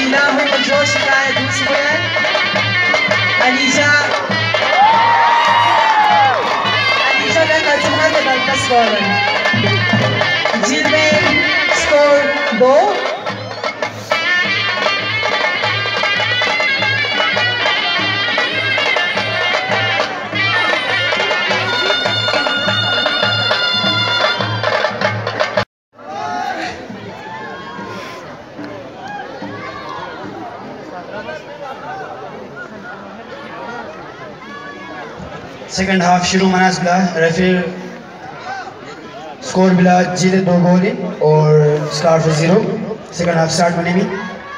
अलीना हूँ जोश का है दूसरे अलीजा का कल्चुमा के दल का स्कोर जिनमें स्कोर 2 सेकंड हाफ शुरू मनास बिला रेफरी स्कोर बिला जीते 2 गोल और star for 0 second half start होने में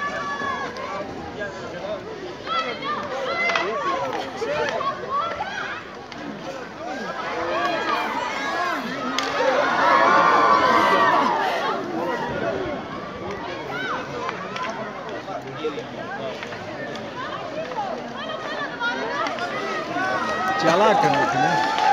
चला करना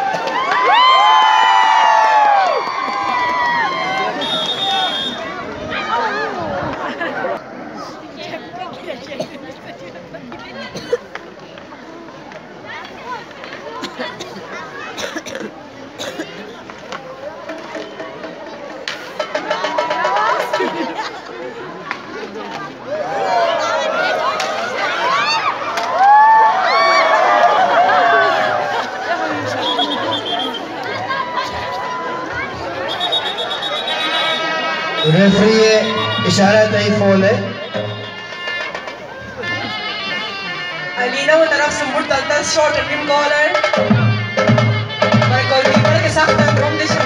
रेफरी इशारा तय फॉल है अलीना वो तरफ से मुड़ तलता शॉट टीम कॉलर पर गोलकीपर के साथ अंदरों दिशा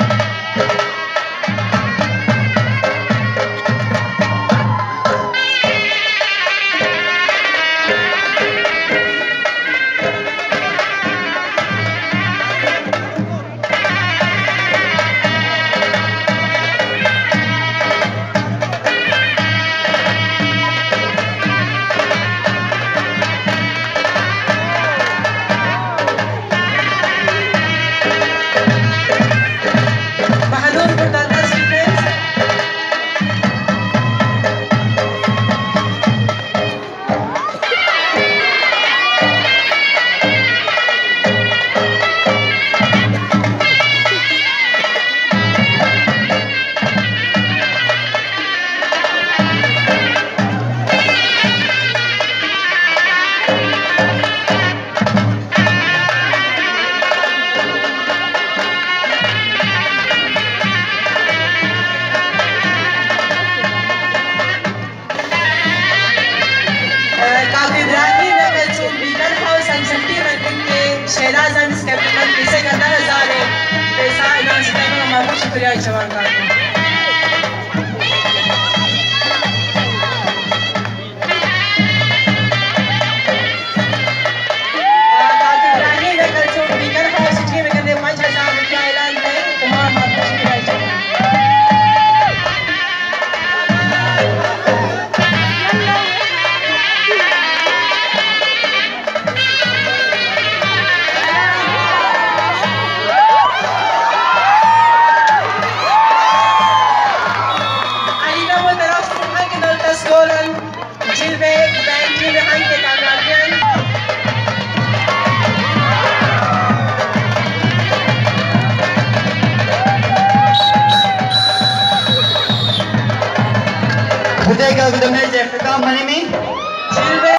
शुक्रिया जवान का खुदेगा विद मैच इख्तिताम होने में